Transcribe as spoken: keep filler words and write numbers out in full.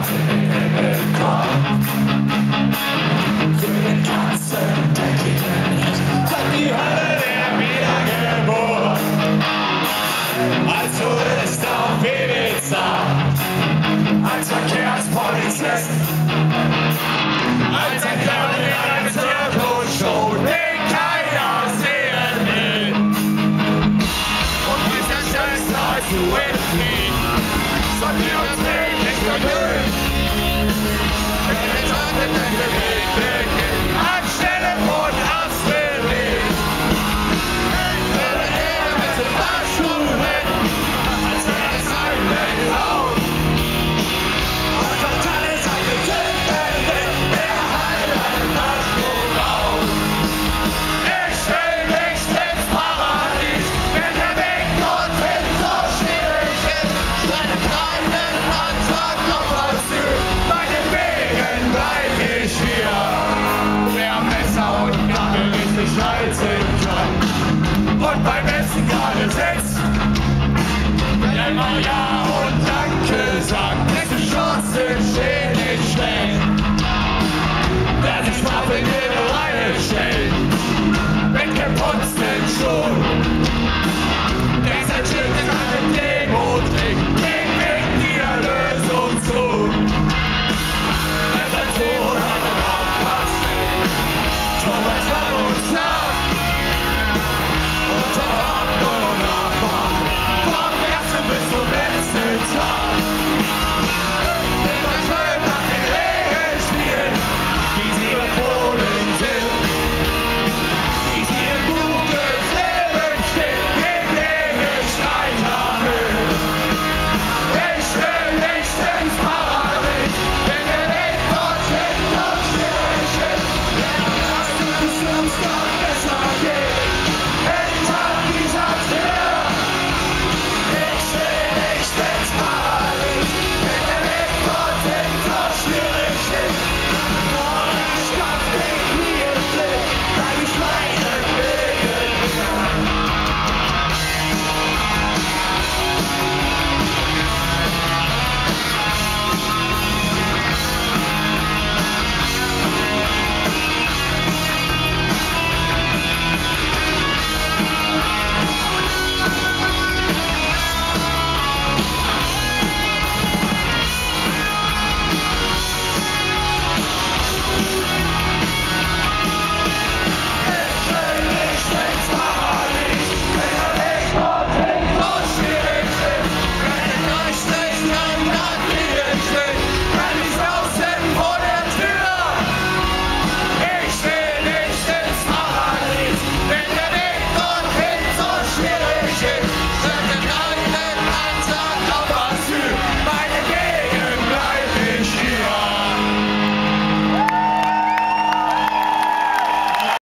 den Himmel kommt. Für den ganzen dreckigen Rest bleibt die Hölle der Wiedergeburt. Als Tourist auf Ibiza, als Verkehrspolizist, als ein Clown in einer Zirkusshow, den keiner sehen will. Und dieser Scheiß heißt Whitney, sollten wir uns nicht vermögen. Wenn wir dann den Weg beginnen, anstelle von Aspirin. Ich würde eher mit dem Fahrstuhl rennen, als wäre es ein Weltraum. Und alles hat getötet, der Heil einen Fahrstuhl auf. Ich will nicht ins Paradies, wenn der Weg dorthin so schwierig ist. Meine kleinen Antrag auf Asyl, bei den Wegen bleib ich hier. Wer Messer und Gabel richtig reizen kann und beim Essen gerade sitzt, der immer Ja und Danke sagt, nächste Chance steht.